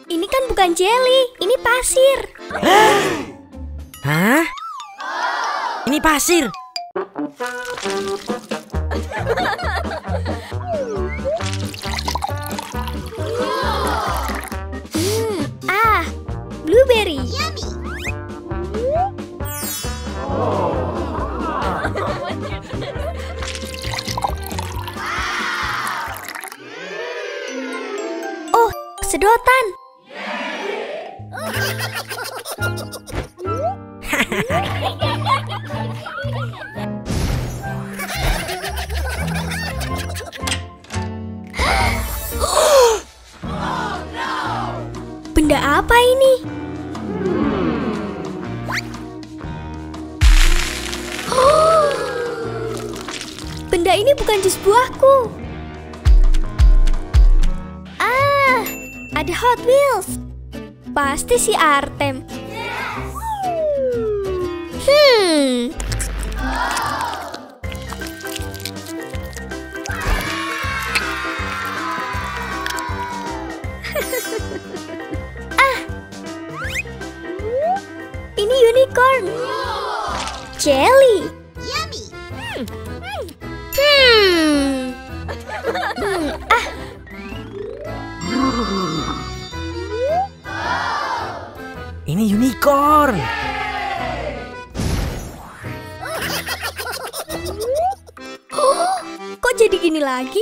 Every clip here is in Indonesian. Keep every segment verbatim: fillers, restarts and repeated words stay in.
Ini kan bukan jelly, ini pasir. Hah? Ini pasir. Hmm, ah, blueberry. Oh, sedotan. Benda apa ini? Benda ini bukan jus buahku. Ah, ada Hot Wheels. Pasti si Artem. Hmm. Ah. Ini unicorn. Jelly. Yummy. Hmm. Hmm. Hmm. Ah. Ini unicorn. Oh, kok jadi gini lagi?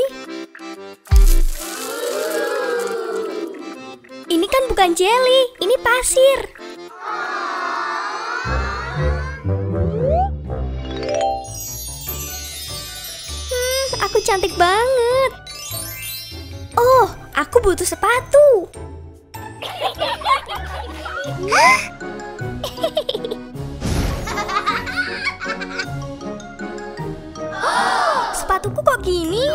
Ini kan bukan jelly, ini pasir. Hmm, aku cantik banget. Oh, aku butuh sepatu. Sepatuku kok gini?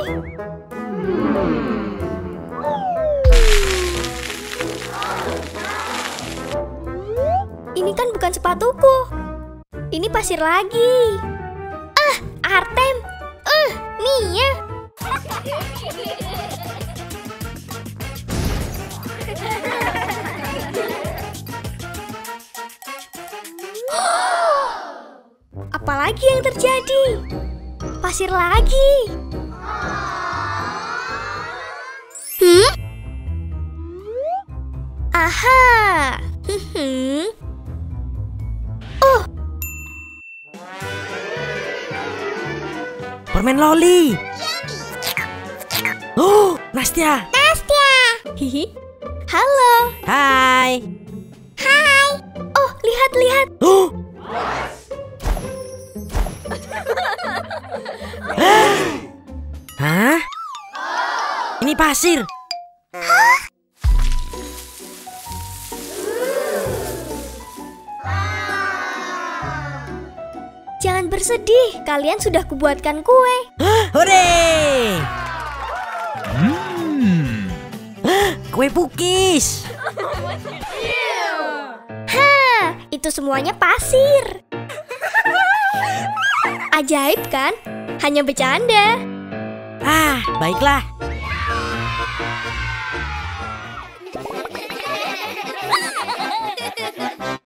Ini kan bukan sepatuku. Ini pasir lagi. Ah, Artem. Eh, Mia. Apalagi yang terjadi? Pasir lagi. Hmm? Aha. Hmm. Oh, Permen loli. Oh, Nastya. Nastya. Hihi. Halo. Hai. Hai. Oh, lihat-lihat. Oh. Hah? Ini pasir. Jangan bersedih, kalian sudah kubuatkan kue. Hore! Hmm. Kue pukis. Hah, itu semuanya pasir. Ajaib kan? Hanya bercanda. Ah, baiklah.